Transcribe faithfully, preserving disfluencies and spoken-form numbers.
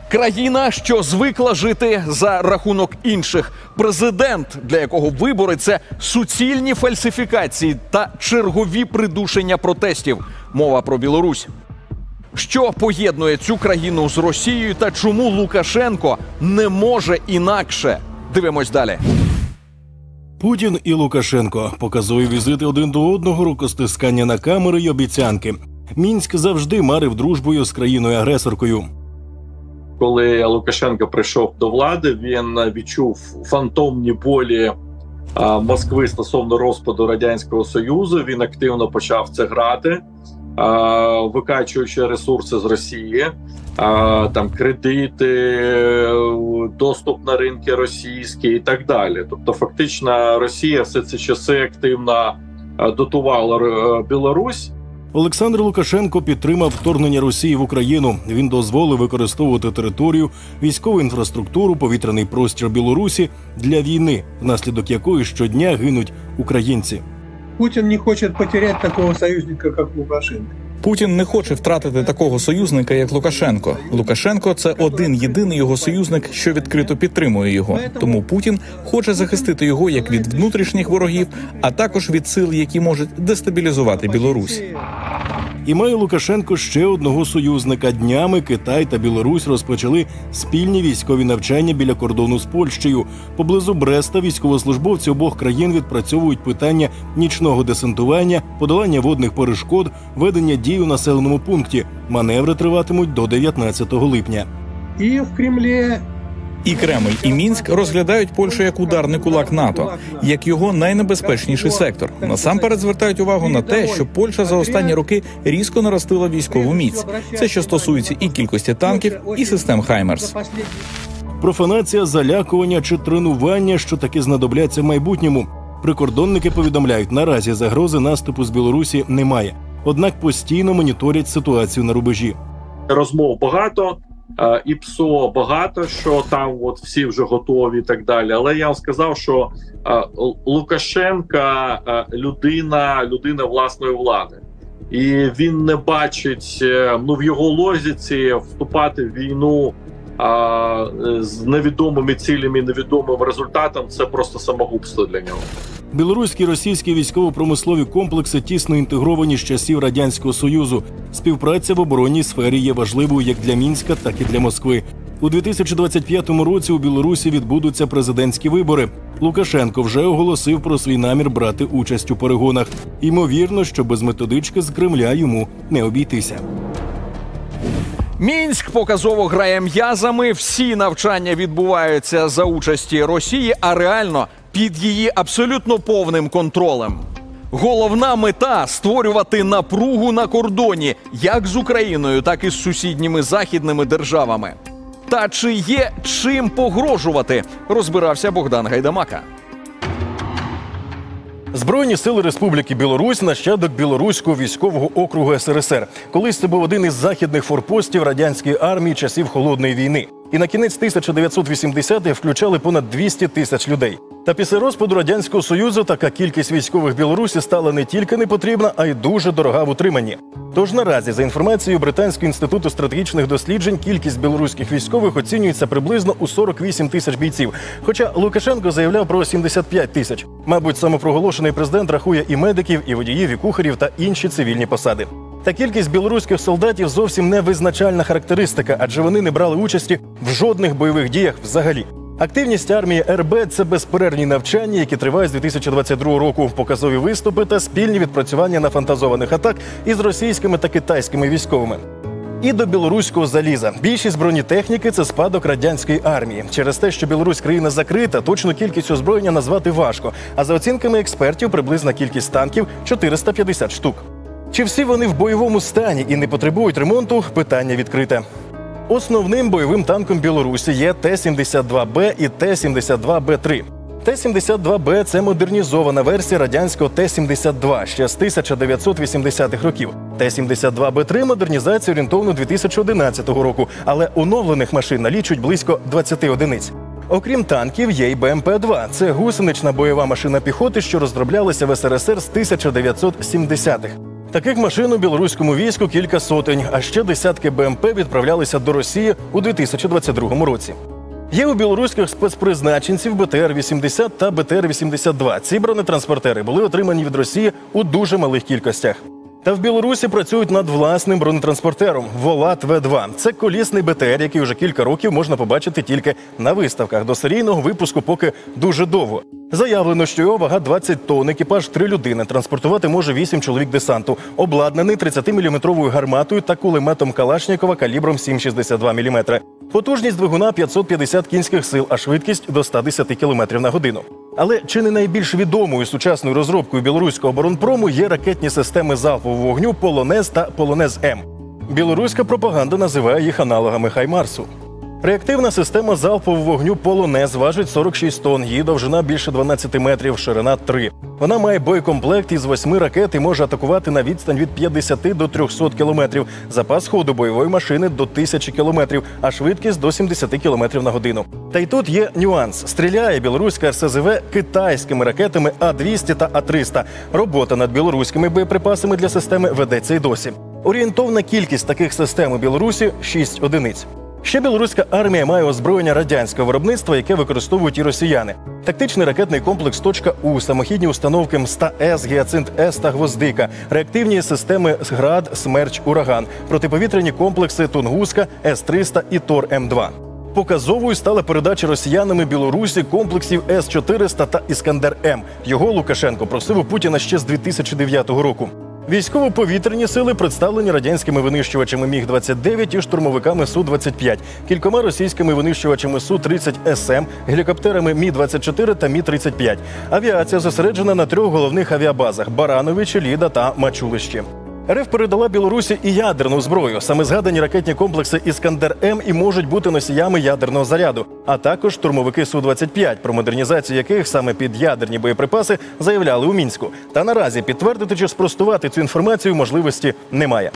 Країна, що звикла жити за рахунок інших. Президент, для якого вибори – це суцільні фальсифікації та чергові придушення протестів. Мова про Білорусь. Що поєднує цю країну з Росією та чому Лукашенко не може інакше? Дивимось далі. Путін і Лукашенко. Показові візити один до одного, рукостискання на камери й обіцянки. Мінськ завжди марив дружбою з країною-агресоркою. Коли Лукашенко прийшов до влади, він відчув фантомні болі а, Москви стосовно розпаду Радянського Союзу. Він активно почав це грати, а, викачуючи ресурси з Росії, а, там кредити, доступ на ринки російські і так далі. Тобто фактично Росія все ці часи активно дотувала Білорусь. Олександр Лукашенко підтримав вторгнення Росії в Україну. Він дозволив використовувати територію, військову інфраструктуру, повітряний простір Білорусі для війни, внаслідок якої щодня гинуть українці. Путін не хоче потеряти такого союзника, як Лукашенко. Путін не хоче втратити такого союзника, як Лукашенко. Лукашенко – це один-єдиний його союзник, що відкрито підтримує його. Тому Путін хоче захистити його як від внутрішніх ворогів, а також від сил, які можуть дестабілізувати Білорусь. І має Лукашенко ще одного союзника. Днями Китай та Білорусь розпочали спільні військові навчання біля кордону з Польщею. Поблизу Бреста військовослужбовці обох країн відпрацьовують питання нічного десантування, подолання водних перешкод, ведення дій у населеному пункті. Маневри триватимуть до дев'ятнадцятого липня. І в Кремлі... І Кремль, і Мінськ розглядають Польщу як ударний кулак НАТО, як його найнебезпечніший сектор. Насамперед звертають увагу на те, що Польща за останні роки різко наростила військову міць. Це що стосується і кількості танків, і систем «Хаймерс». Профанація, залякування чи тренування, що таки знадобляться в майбутньому. Прикордонники повідомляють, наразі загрози наступу з Білорусі немає. Однак постійно моніторять ситуацію на рубежі. Розмов багато. І ПСО багато, що там от всі вже готові і так далі. Але я вам сказав, що а, Лукашенка а, людина, людина власної влади. І він не бачить, ну, в його логіці вступати в війну а, з невідомими цілями, невідомим результатом – це просто самогубство для нього. Білоруські і російські військово-промислові комплекси тісно інтегровані з часів Радянського Союзу. Співпраця в оборонній сфері є важливою як для Мінська, так і для Москви. У дві тисячі двадцять п'ятому році у Білорусі відбудуться президентські вибори. Лукашенко вже оголосив про свій намір брати участь у перегонах. Ймовірно, що без методички з Кремля йому не обійтися. Мінськ показово грає м'язами, всі навчання відбуваються за участі Росії, а реально під її абсолютно повним контролем. Головна мета – створювати напругу на кордоні, як з Україною, так і з сусідніми західними державами. Та чи є чим погрожувати, розбирався Богдан Гайдамака. Збройні сили Республіки Білорусь – нащадок Білоруського військового округу ес ер ес ер. Колись це був один із західних форпостів радянської армії часів Холодної війни. І на кінець тисяча дев'ятсот вісімдесятих включали понад двісті тисяч людей. Та після розпаду Радянського Союзу така кількість військових Білорусі стала не тільки не потрібна, а й дуже дорога в утриманні. Тож наразі, за інформацією Британського інституту стратегічних досліджень, кількість білоруських військових оцінюється приблизно у сорок вісім тисяч бійців. Хоча Лукашенко заявляв про сімдесят п'ять тисяч. Мабуть, самопроголошений президент рахує і медиків, і водіїв, і кухарів та інші цивільні посади. Та кількість білоруських солдатів зовсім не визначальна характеристика, адже вони не брали участі в жодних бойових діях взагалі. Активність армії ер бе – це безперервні навчання, які тривають з дві тисячі двадцять другого року, показові виступи та спільні відпрацювання нафантазованих атак із російськими та китайськими військовими. І до білоруського заліза. Більшість бронетехніки – це спадок радянської армії. Через те, що Білорусь країна закрита, точну кількість озброєння назвати важко. А за оцінками експертів, приблизна кількість танків – чотириста п'ятдесят штук. Чи всі вони в бойовому стані і не потребують ремонту – питання відкрите. Основним бойовим танком Білорусі є Т сімдесят два Б і Т сімдесят два Б три. Т сімдесят два Б – це модернізована версія радянського Т сімдесят два ще з тисяча дев'ятсот вісімдесятих років. Т сімдесят два Б три – модернізація орієнтовно дві тисячі одинадцятого року, але оновлених машин налічують близько двадцяти одиниць. Окрім танків, є й Б М П два. Це гусенична бойова машина піхоти, що розроблялася в ес ер ес ер з тисяча дев'ятсот сімдесятих. Таких машин у білоруському війську кілька сотень, а ще десятки Б М П відправлялися до Росії у дві тисячі двадцять другому році. Є у білоруських спецпризначенців Б Т Р вісімдесят та Б Т Р вісімдесят два. Ці бронетранспортери були отримані від Росії у дуже малих кількостях. Та в Білорусі працюють над власним бронетранспортером «Волат В два». Це колісний Б Т Р, який вже кілька років можна побачити тільки на виставках. До серійного випуску поки дуже довго. Заявлено, що його вага двадцять тонн, екіпаж три людини, транспортувати може вісім чоловік десанту, обладнаний тридцятиміліметровою гарматою та кулеметом Калашнікова калібром сім цілих шістдесят два міліметри. Потужність двигуна п'ятсот п'ятдесят кінських сил, а швидкість до ста десяти кілометрів на годину. Але чи не найбільш відомою сучасною розробкою білоруського оборонпрому є ракетні системи залпового вогню «Полонез» та «Полонез-М». Білоруська пропаганда називає їх аналогами «Хаймарсу». Реактивна система залпового вогню «Полонез» важить сорок шість тонн, її довжина більше дванадцяти метрів, ширина три. Вона має боєкомплект із восьми ракет і може атакувати на відстань від п'ятдесяти до трьохсот кілометрів, запас ходу бойової машини до тисячі кілометрів, а швидкість до сімдесяти кілометрів на годину. Та й тут є нюанс. Стріляє білоруська Р С З В китайськими ракетами А двісті та А триста. Робота над білоруськими боєприпасами для системи ведеться й досі. Орієнтовна кількість таких систем у Білорусі – шість одиниць. Ще білоруська армія має озброєння радянського виробництва, яке використовують і росіяни. Тактичний ракетний комплекс «Точка У», самохідні установки М ста С, Гіацинт С та Гвоздика, реактивні системи «Град», «Смерч», «Ураган», протиповітряні комплекси «Тунгуска», С триста і Тор М два. Показовою стала передача росіянами Білорусі комплексів С чотириста та Іскандер-М. Його Лукашенко просив у Путіна ще з дві тисячі дев'ятого року. Військово-повітряні сили представлені радянськими винищувачами Міг двадцять дев'ять і штурмовиками Су двадцять п'ять, кількома російськими винищувачами Су тридцять С М, гелікоптерами Мі двадцять чотири та Мі тридцять п'ять. Авіація зосереджена на трьох головних авіабазах – Барановичі, Ліда та Мачулищі. Р Ф передала Білорусі і ядерну зброю. Саме згадані ракетні комплекси «Іскандер-М» і можуть бути носіями ядерного заряду, а також штурмовики Су двадцять п'ять, про модернізацію яких саме під ядерні боєприпаси заявляли у Мінську. Та наразі підтвердити чи спростувати цю інформацію можливості немає.